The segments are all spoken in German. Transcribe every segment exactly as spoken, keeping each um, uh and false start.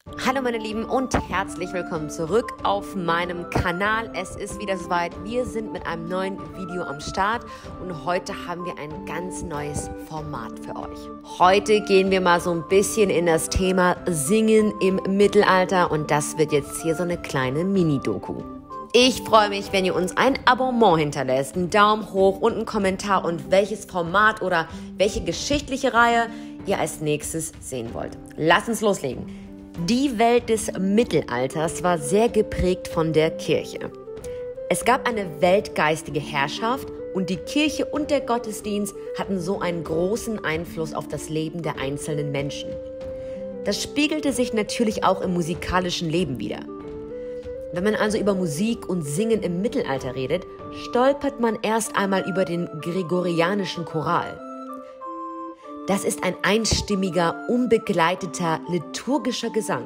Hallo meine Lieben und herzlich willkommen zurück auf meinem Kanal. Es ist wieder soweit, wir sind mit einem neuen Video am Start und heute haben wir ein ganz neues Format für euch. Heute gehen wir mal so ein bisschen in das Thema Singen im Mittelalter und das wird jetzt hier so eine kleine Mini-Doku. Ich freue mich, wenn ihr uns ein Abonnement hinterlässt, einen Daumen hoch und einen Kommentar und welches Format oder welche geschichtliche Reihe ihr als nächstes sehen wollt. Lasst uns loslegen. Die Welt des Mittelalters war sehr geprägt von der Kirche. Es gab eine weltgeistige Herrschaft und die Kirche und der Gottesdienst hatten so einen großen Einfluss auf das Leben der einzelnen Menschen. Das spiegelte sich natürlich auch im musikalischen Leben wider. Wenn man also über Musik und Singen im Mittelalter redet, stolpert man erst einmal über den gregorianischen Choral. Das ist ein einstimmiger, unbegleiteter, liturgischer Gesang.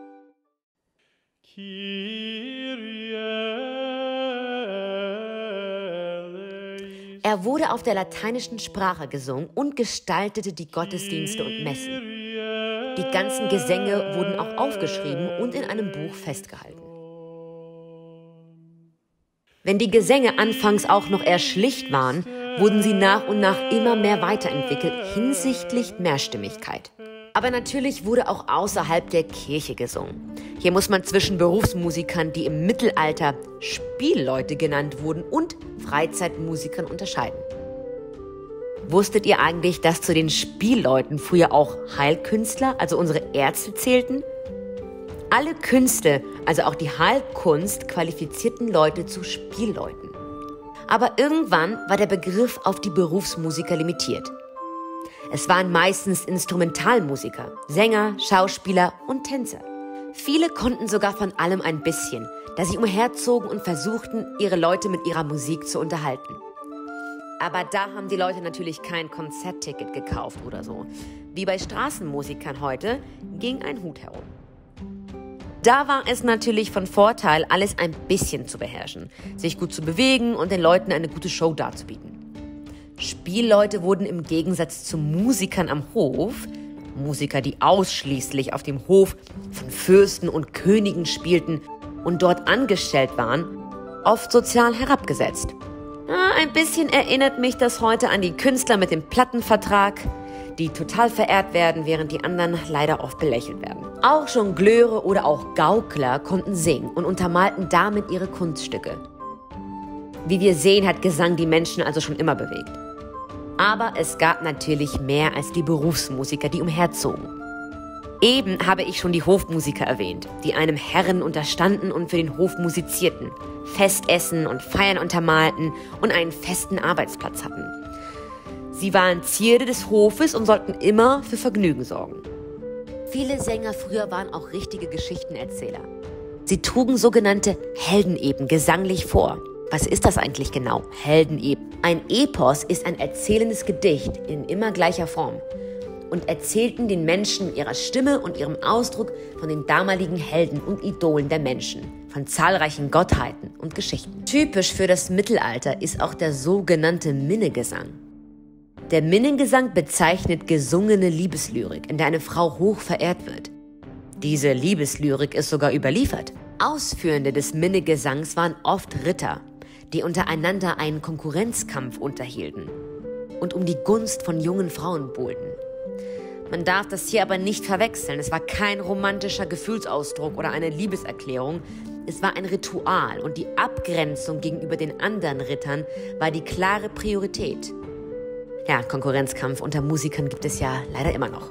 Er wurde auf der lateinischen Sprache gesungen und gestaltete die Gottesdienste und Messen. Die ganzen Gesänge wurden auch aufgeschrieben und in einem Buch festgehalten. Wenn die Gesänge anfangs auch noch eher schlicht waren, wurden sie nach und nach immer mehr weiterentwickelt hinsichtlich Mehrstimmigkeit. Aber natürlich wurde auch außerhalb der Kirche gesungen. Hier muss man zwischen Berufsmusikern, die im Mittelalter Spielleute genannt wurden, und Freizeitmusikern unterscheiden. Wusstet ihr eigentlich, dass zu den Spielleuten früher auch Heilkünstler, also unsere Ärzte, zählten? Alle Künste, also auch die Heilkunst, qualifizierten Leute zu Spielleuten. Aber irgendwann war der Begriff auf die Berufsmusiker limitiert. Es waren meistens Instrumentalmusiker, Sänger, Schauspieler und Tänzer. Viele konnten sogar von allem ein bisschen, da sie umherzogen und versuchten, ihre Leute mit ihrer Musik zu unterhalten. Aber da haben die Leute natürlich kein Konzertticket gekauft oder so. Wie bei Straßenmusikern heute ging ein Hut herum. Da war es natürlich von Vorteil, alles ein bisschen zu beherrschen, sich gut zu bewegen und den Leuten eine gute Show darzubieten. Spielleute wurden im Gegensatz zu Musikern am Hof, Musiker, die ausschließlich auf dem Hof von Fürsten und Königen spielten und dort angestellt waren, oft sozial herabgesetzt. Ja, ein bisschen erinnert mich das heute an die Künstler mit dem Plattenvertrag, die total verehrt werden, während die anderen leider oft belächelt werden. Auch Jongleure oder auch Gaukler konnten singen und untermalten damit ihre Kunststücke. Wie wir sehen, hat Gesang die Menschen also schon immer bewegt. Aber es gab natürlich mehr als die Berufsmusiker, die umherzogen. Eben habe ich schon die Hofmusiker erwähnt, die einem Herren unterstanden und für den Hof musizierten, Festessen und Feiern untermalten und einen festen Arbeitsplatz hatten. Sie waren Zierde des Hofes und sollten immer für Vergnügen sorgen. Viele Sänger früher waren auch richtige Geschichtenerzähler. Sie trugen sogenannte Heldeneben gesanglich vor. Was ist das eigentlich genau? Heldeneben. Ein Epos ist ein erzählendes Gedicht in immer gleicher Form und erzählten den Menschen mit ihrer Stimme und ihrem Ausdruck von den damaligen Helden und Idolen der Menschen, von zahlreichen Gottheiten und Geschichten. Typisch für das Mittelalter ist auch der sogenannte Minnegesang. Der Minnengesang bezeichnet gesungene Liebeslyrik, in der eine Frau hoch verehrt wird. Diese Liebeslyrik ist sogar überliefert. Ausführende des Minnegesangs waren oft Ritter, die untereinander einen Konkurrenzkampf unterhielten und um die Gunst von jungen Frauen buhlten. Man darf das hier aber nicht verwechseln. Es war kein romantischer Gefühlsausdruck oder eine Liebeserklärung. Es war ein Ritual und die Abgrenzung gegenüber den anderen Rittern war die klare Priorität. Ja, Konkurrenzkampf unter Musikern gibt es ja leider immer noch.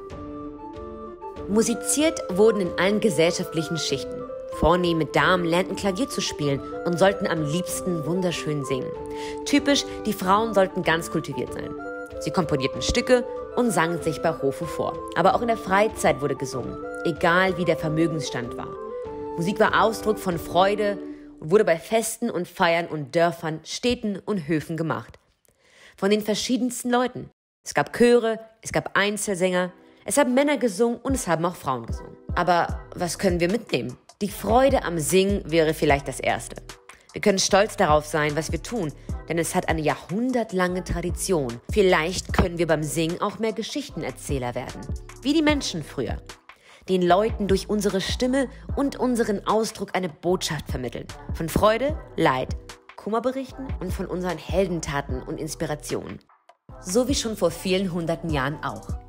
Musiziert wurden in allen gesellschaftlichen Schichten. Vornehme Damen lernten Klavier zu spielen und sollten am liebsten wunderschön singen. Typisch, die Frauen sollten ganz kultiviert sein. Sie komponierten Stücke und sangen sich bei Hofe vor. Aber auch in der Freizeit wurde gesungen, egal wie der Vermögensstand war. Musik war Ausdruck von Freude und wurde bei Festen und Feiern und Dörfern, Städten und Höfen gemacht. Von den verschiedensten Leuten. Es gab Chöre, es gab Einzelsänger, es haben Männer gesungen und es haben auch Frauen gesungen. Aber was können wir mitnehmen? Die Freude am Singen wäre vielleicht das Erste. Wir können stolz darauf sein, was wir tun, denn es hat eine jahrhundertlange Tradition. Vielleicht können wir beim Singen auch mehr Geschichtenerzähler werden, wie die Menschen früher. den Leuten durch unsere Stimme und unseren Ausdruck eine Botschaft vermitteln. Von Freude, Leid, Kummer berichten und von unseren Heldentaten und Inspirationen. So wie schon vor vielen hunderten Jahren auch.